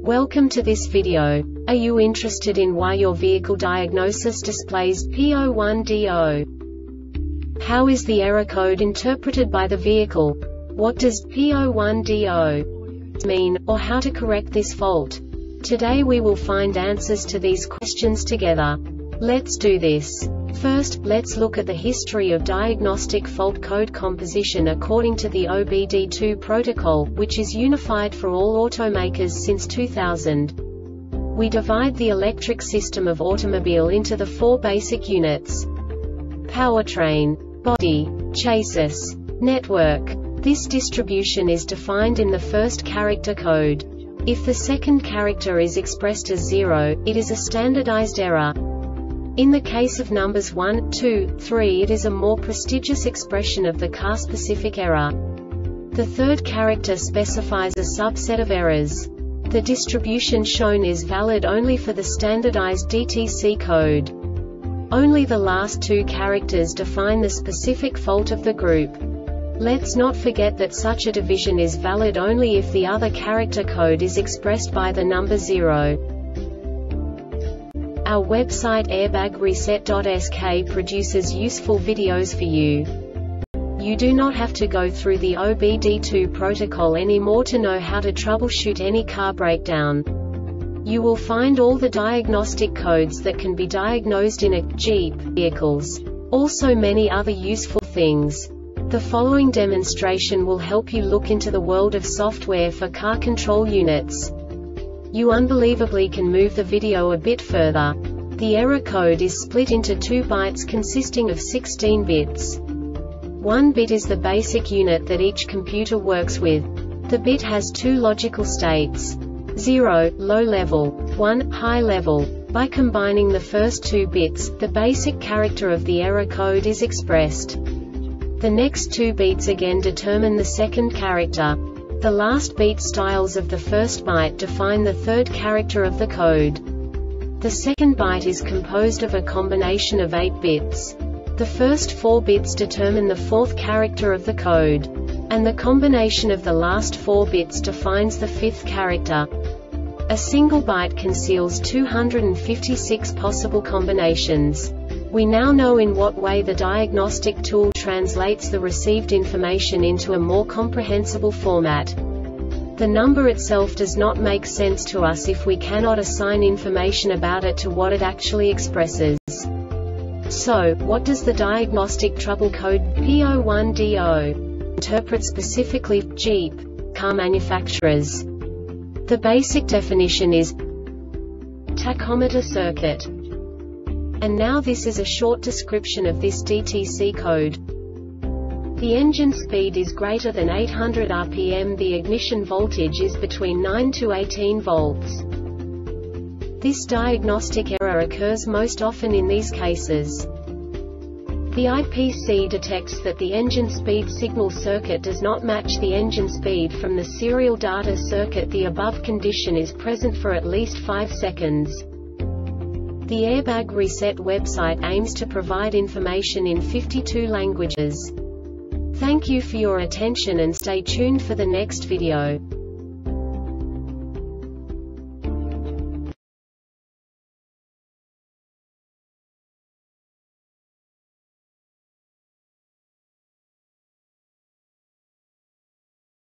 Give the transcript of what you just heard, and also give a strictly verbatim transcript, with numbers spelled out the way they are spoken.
Welcome to this video. Are you interested in why your vehicle diagnosis displays P zero one D zero? How is the error code interpreted by the vehicle? What does P zero one D zero mean, or how to correct this fault? Today we will find answers to these questions together. Let's do this. First, let's look at the history of diagnostic fault code composition according to the O B D two protocol, which is unified for all automakers since two thousand. We divide the electric system of automobile into the four basic units: powertrain, body, chassis, network. This distribution is defined in the first character code. If the second character is expressed as zero, it is a standardized error. In the case of numbers one, two, three, it is a more prestigious expression of the car-specific error. The third character specifies a subset of errors. The distribution shown is valid only for the standardized D T C code. Only the last two characters define the specific fault of the group. Let's not forget that such a division is valid only if the other character code is expressed by the number zero. Our website airbag reset dot S K produces useful videos for you. You do not have to go through the O B D two protocol anymore to know how to troubleshoot any car breakdown. You will find all the diagnostic codes that can be diagnosed in a Jeep vehicles. Also many other useful things. The following demonstration will help you look into the world of software for car control units. You unbelievably can move the video a bit further. The error code is split into two bytes consisting of sixteen bits. One bit is the basic unit that each computer works with. The bit has two logical states: zero, low level, one, high level. By combining the first two bits, the basic character of the error code is expressed. The next two bits again determine the second character. The last beat styles of the first byte define the third character of the code. The second byte is composed of a combination of eight bits. The first four bits determine the fourth character of the code. And the combination of the last four bits defines the fifth character. A single byte conceals two hundred fifty-six possible combinations. We now know in what way the diagnostic tool translates the received information into a more comprehensible format. The number itself does not make sense to us if we cannot assign information about it to what it actually expresses. So, what does the diagnostic trouble code P zero one D zero interpret specifically for Jeep car manufacturers? The basic definition is tachometer circuit. And now this is a short description of this D T C code. The engine speed is greater than eight hundred R P M. The ignition voltage is between nine to eighteen volts. This diagnostic error occurs most often in these cases. The I P C detects that the engine speed signal circuit does not match the engine speed from the serial data circuit. The above condition is present for at least five seconds. The Airbag Reset website aims to provide information in fifty-two languages. Thank you for your attention and stay tuned for the next video.